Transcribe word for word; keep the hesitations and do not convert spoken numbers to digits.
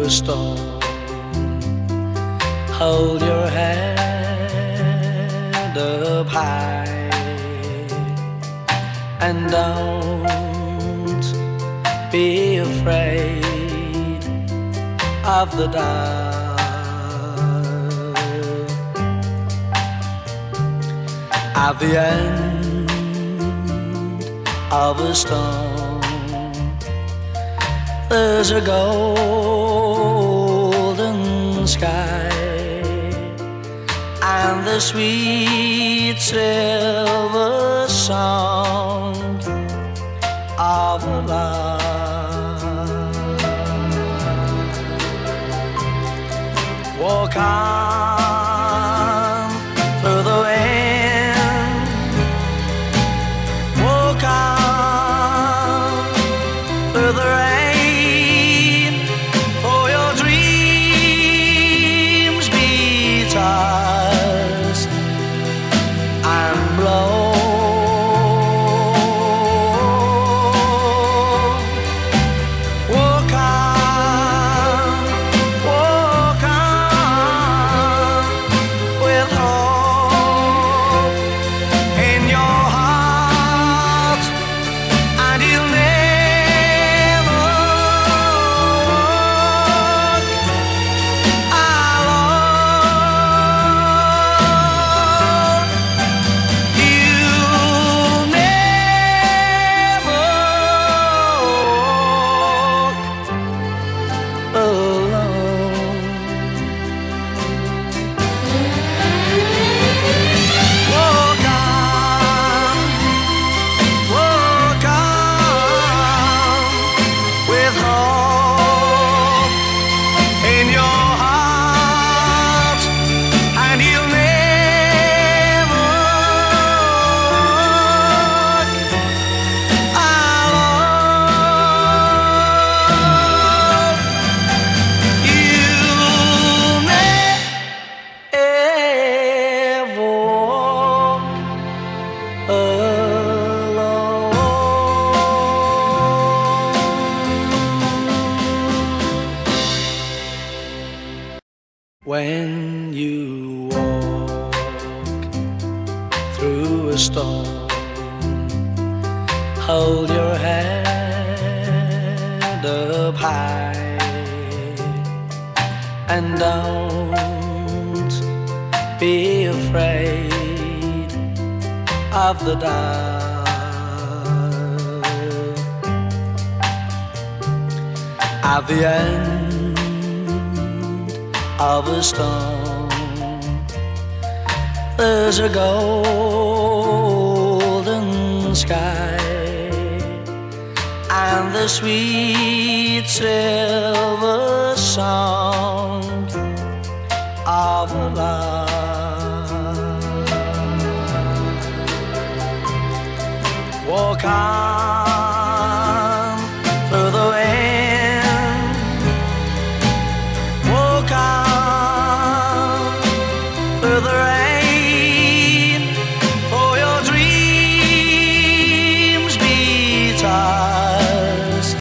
a storm. Hold your head up high and don't be afraid of the dark. At the end of a storm, there's a golden sky and the sweet silver song of love. Walk on through the wind, walk on through the rain, for your dreams be tossed and blown. Walk on, walk on, with hope in your heart, and you'll never walk alone. You'll never walk alone. Walk on, walk on, with hope in your heart, and you'll never walk alone. You'll never walk alone. When you walk through a storm, hold your head up high and don't be afraid of the dark. At the end of a storm, there's a golden sky and the sweet silver song of love. Walk on